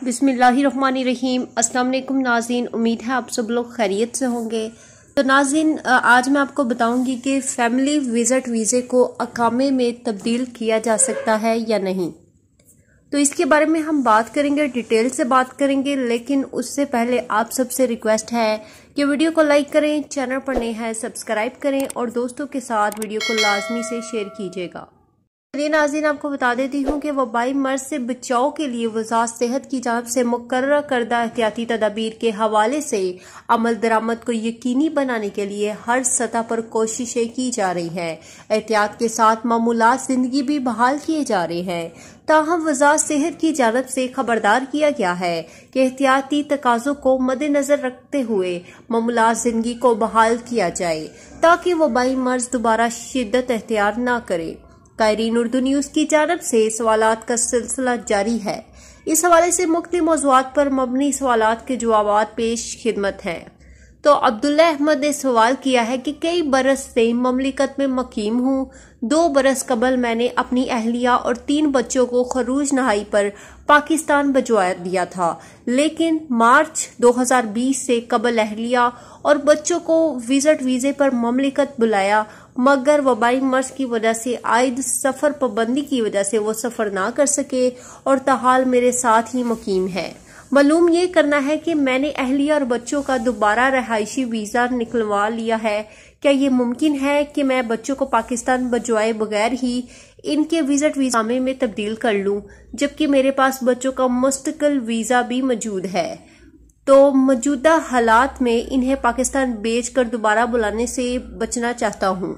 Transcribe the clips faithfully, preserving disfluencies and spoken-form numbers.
बिस्मिल्लाहिर्रहमानिर्रहीम। अस्सलाम वालेकुम नाज़रीन, उम्मीद है आप सब लोग खैरियत से होंगे। तो नाज़रीन, आज मैं आपको बताऊंगी कि फैमिली विज़िट वीज़े को अकामे में तब्दील किया जा सकता है या नहीं। तो इसके बारे में हम बात करेंगे, डिटेल से बात करेंगे, लेकिन उससे पहले आप सबसे रिक्वेस्ट है कि वीडियो को लाइक करें, चैनल पर नए हैं सब्सक्राइब करें और दोस्तों के साथ वीडियो को लाजमी से शेयर कीजिएगा। चलिए नाज़रीन, आपको बता देती हूँ कि वबाई मर्ज से बचाव के लिए वज़ारत सेहत की जानिब से मुकर्रर करदा एहतियाती तदाबीर के हवाले से अमल दरामद को यकीनी बनाने के लिए हर सतह पर कोशिशें की जा रही हैं। एहतियात के साथ मामूलात जिंदगी भी बहाल किए जा रहे हैं। ताहम वज़ारत सेहत की जानिब से खबरदार किया गया है कि एहतियाती तकाज़ों को मद्देनजर रखते हुए मामूलात जिंदगी को बहाल किया जाए ताकि वबाई मर्ज दोबारा शिद्दत अख्तियार न करे। कायरीन उर्दू न्यूज़ की जानिब से सवालात का सिलसिला जारी है। इस हवाले से मुख्तलिफ मौज़ूआत पर मबनी सवालात के जवाबात पेश खिदमत हैं। तो अब्दुल्ला अहमद ने सवाल किया है कि कई बरस से ममलिकत में मकीम हूँ। दो बरस कबल मैंने अपनी अहलिया और तीन बच्चों को खरूज नहाई पर पाकिस्तान भिजवा दिया था, लेकिन मार्च दो हज़ार बीस से कबल अहलिया और बच्चों को विजिट वीजे पर ममलिकत बुलाया, मगर वबाई मर्ज की वजह से आयद सफर पाबंदी की वजह से वो सफर ना कर सके और ताहाल मेरे साथ ही मुकीम है। मालूम ये करना है कि मैंने अहलिया और बच्चों का दोबारा रहायशी वीजा निकलवा लिया है। क्या ये मुमकिन है कि मैं बच्चों को पाकिस्तान भिजवाए बगैर ही इनके विजिट वीजा में तब्दील कर लूं, जबकि मेरे पास बच्चों का मुस्तकिल वीजा भी मौजूद है? तो मौजूदा हालात में इन्हें पाकिस्तान भेजकर दोबारा बुलाने से बचना चाहता हूँ।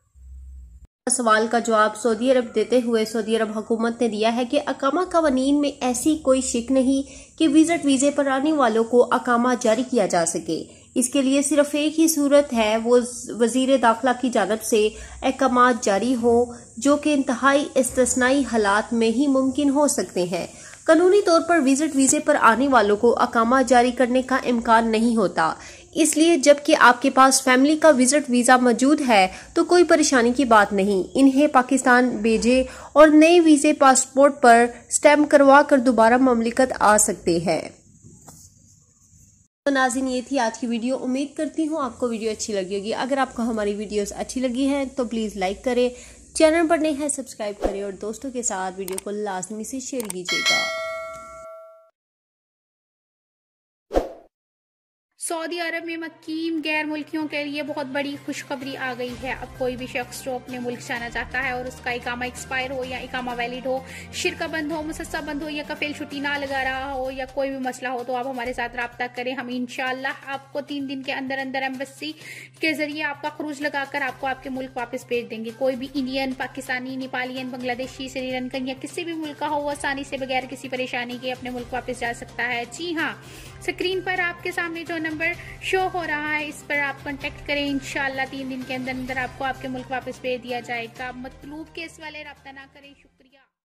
सवाल का जवाब सऊदी अरब देते हुए सऊदी अरब हुकूमत ने दिया है कि अकामा कवानीन में ऐसी कोई शिक नहीं कि विजिट वीजे पर आने वालों को अकामा जारी किया जा सके। इसके लिए सिर्फ एक ही सूरत है, वो वजीर दाखिला की जानिब से अहकाम जारी हो, जो कि इंतहाई इस्तिस्नाई हालात में ही मुमकिन हो सकते हैं। कानूनी तौर पर विजिट वीजे पर आने वालों को अकामा जारी करने का इम्कान नहीं होता। इसलिए जबकि आपके पास फैमिली का विजिट वीजा मौजूद है तो कोई परेशानी की बात नहीं, इन्हें पाकिस्तान भेजे और नए वीजे पासपोर्ट पर स्टैम्प करवा कर दोबारा ममलिकत आ सकते हैं। तो नाज़रीन, ये थी आज की वीडियो। उम्मीद करती हूँ आपको वीडियो अच्छी लगी होगी। अगर आपको हमारी वीडियोस अच्छी लगी हैं तो प्लीज़ लाइक करें, चैनल पर नए हैं सब्सक्राइब करें और दोस्तों के साथ वीडियो को लाजमी से शेयर कीजिएगा। सऊदी अरब में मकीम गैर मुल्कियों के लिए बहुत बड़ी खुशखबरी आ गई है। अब कोई भी शख्स जो अपने मुल्क जाना चाहता है और उसका इकामा एक्सपायर हो या इकामा वैलिड हो, शिरका बंद हो, मुसस्सा बंद हो या कफील छुट्टी ना लगा रहा हो या कोई भी मसला हो, तो आप हमारे साथ रब्ता करें। हम इंशाल्लाह आपको तीन दिन के अंदर अंदर एम्बेसी के जरिए आपका खरूज लगाकर आपको आपके मुल्क वापस भेज देंगे। कोई भी इंडियन, पाकिस्तानी, नेपालियन, बांग्लादेशी, श्रीलंकन या किसी भी मुल्क का हो, वो आसानी से बगैर किसी परेशानी के अपने मुल्क वापस जा सकता है। जी हाँ, स्क्रीन पर आपके सामने जो नंबर शो हो रहा है, इस पर आप कांटेक्ट करें। इंशाल्लाह तीन दिन के अंदर अंदर आपको आपके मुल्क वापस भेज दिया जाएगा। मतलूब केस वाले रब्ता ना करें।